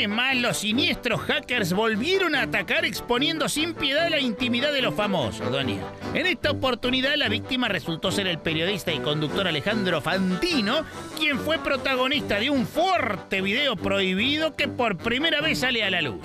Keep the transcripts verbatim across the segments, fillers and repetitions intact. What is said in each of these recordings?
vez más, los siniestros hackers volvieron a atacar exponiendo sin piedad la intimidad de los famosos, doña. En esta oportunidad, la víctima resultó ser el periodista y conductor Alejandro Fantino, quien fue protagonista de un fuerte video prohibido que por primera vez sale a la luz.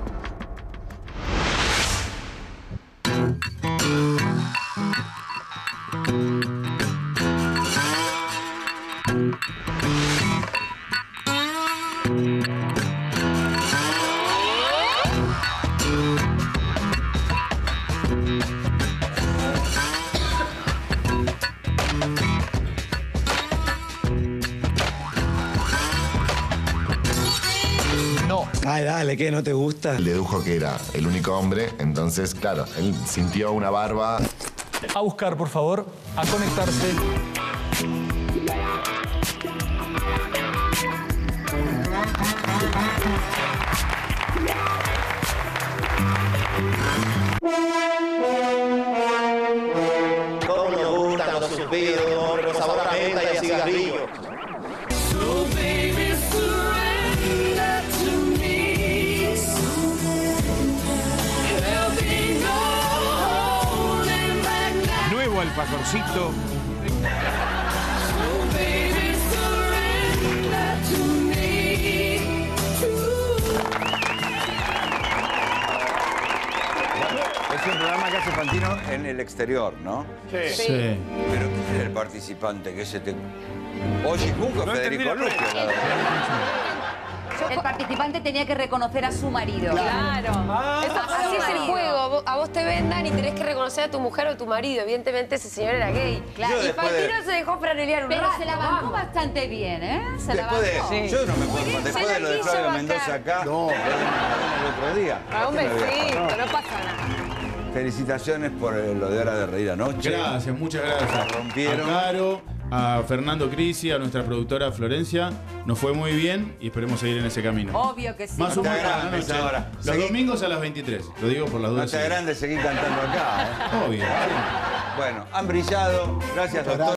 No. Ay, dale, ¿qué? ¿No te gusta? Le dedujo que era el único hombre, entonces, claro, él sintió una barba. A buscar, por favor, a conectarse. Cómo nos gustan los suspiros, con sabor a menta y a cigarrillo. Nuevo alfajorcito. Es un programa que hace Fantino en el exterior, ¿no? Sí. Pero ¿quién es el participante que se te... Oye, nunca No Federico entendí la Luque. El participante tenía que reconocer a su marido. Claro. Ah, Eso- así es el juego. Vos- A vos te vendan y tenés que reconocer a tu mujer o tu marido. Evidentemente ese señor era gay. Claro. Yo Y después de- Fantino se dejó franelear un Pero rato. se la bancó Vamos. bastante bien, ¿eh? Se la Después de... bancó. Sí. Yo no me puedo... bien, Después se de la lo de quiso Flavio bancar. Mendoza acá, No. el otro día. A un ¿qué me voy a besito, dejar? no pasa nada. Felicitaciones por eh, lo de Hora de Reír anoche. Gracias, muchas gracias. La rompieron. A Caro, a Fernando Crisi, a nuestra productora Florencia. Nos fue muy bien y esperemos seguir en ese camino. Obvio que sí. Más No te humor para la agrandes noche. ahora. Los Seguí. domingos a las veintitrés. Lo digo por las No dudas. te agrandes, seguí cantando acá. ¿eh? Obvio. Bueno, han brillado. Gracias, doctor.